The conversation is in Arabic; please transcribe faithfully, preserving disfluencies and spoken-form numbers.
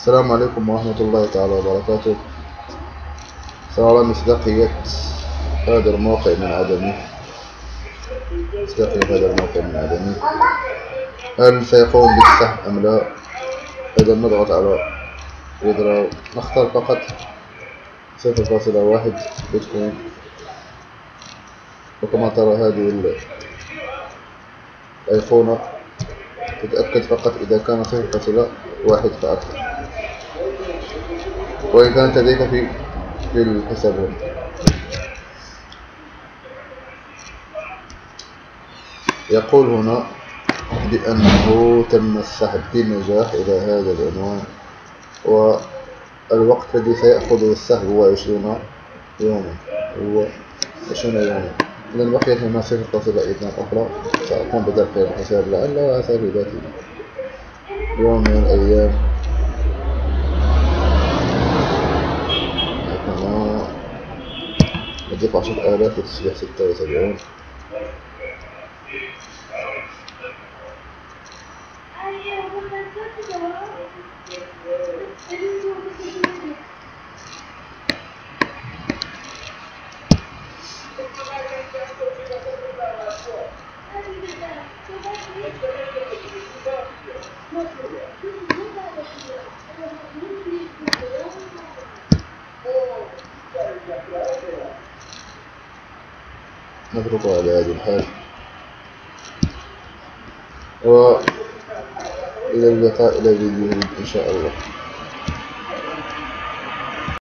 السلام عليكم ورحمة الله تعالى وبركاته. سنرى مصداقية هذا الموقع من عدمه. مصداقية هذا الموقع من عدمه. هل سيقوم بالسحب أم لا؟ إذا نضغط على ويدراو، نختار فقط صفر فاصلة واحد بيتكوين. وكما ترى هذه الأيقونة تتأكد فقط إذا كان صفر فاصلة واحد فأكثر، وإن كانت لديك في في الحساب هنا. يقول هنا بأنه تم السحب بنجاح إلى هذا العنوان، والوقت الذي سيأخذه السحب هو عشرون يوما هو عشرون يوما. إذا بقيت هنا صفر فاصلة اثنان أخرى، سأقوم بدفع الحساب لعل حسابي ذاتي يوم من الأيام. هنا نضيف عشرة آلاف وتصبح ستة وسبعون. نتركه على هذه الحال، وإلى اللقاء إلى فيديو إن شاء الله.